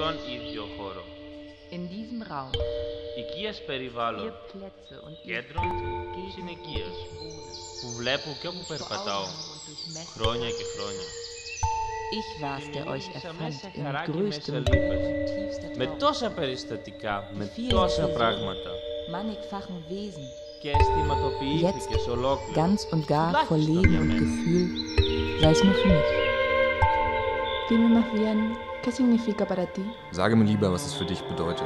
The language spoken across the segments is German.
στον ίδιο χώρο. In diesem Raum, Οικίες vier περιβάλλον, Plätze und ihr κέντρων Gegend, συνοικίας, wo ich wohne, που βλέπω και die όπου ich vor περπατάω, Augen habe und durchmesse. χρόνια και χρόνια. Ich war's, der euch Δημιούργησα erfand, μέσα in χαράκι, größtem μέσα λύπες, und tiefster με Trauer, τόσα περιστατικά, με vielen τόσα Personen, πράγματα. mannigfachen Wesen, Και αισθηματοποιήθηκες ολόκληρο. ganz und gar vor Τουλάχιστον Leben για und μένα. Gefühl, sei es nur für mich. Dime más bien, ¿qué significa para ti? Sage mir lieber, was es für dich bedeutet.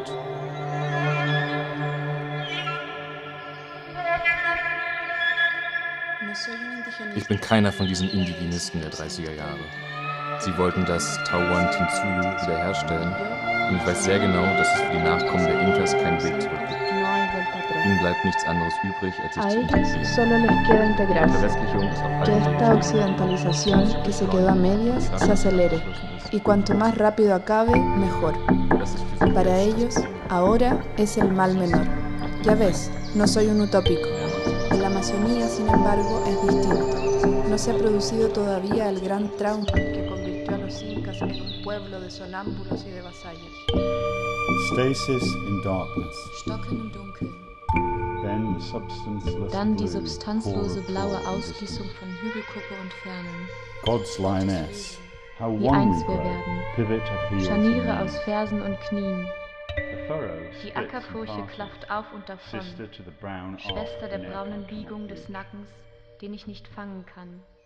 Ich bin keiner von diesen Indigenisten der 30er Jahre. Sie wollten das Tahuantinsuyu wiederherstellen und ich weiß sehr genau, dass es für die Nachkommen der Inkas keinen Weg zurück gibt. No hay vuelta atrás. Ihnen bleibt nichts anderes übrig, als sich A zu ellos integrieren. solo les queda Die integrarse. Verwestlichung ist auf Que allen esta Wegen occidentalización que se quedó a medias se acelere y cuanto más rápido acabe, mejor. Das ist für sie Para jetzt ellos, ahora es el mal menor. Ya ves, no soy un utópico. En la Amazonía, sin embargo, es distinto. No se ha producido todavía el gran trauma que convirtió a los incas en un pueblo de sonámbulos y de vasallos. Stasis in darkness. Stocken im Dunkeln. Then the substanceless Dann die blue substanzlose core blaue of the Ausgießung von Hügelkuppe und Fernen. God's lioness. How Wie one eins we wir grow, werden. pivot of heels Scharniere and aus Fersen und Knien. the furrow Die splits Ackerfurche and klafft passes, auf und davon. sister to the brown arc Schwester der neck braunen cannot Biegung be. des Nackens, den ich nicht fangen kann.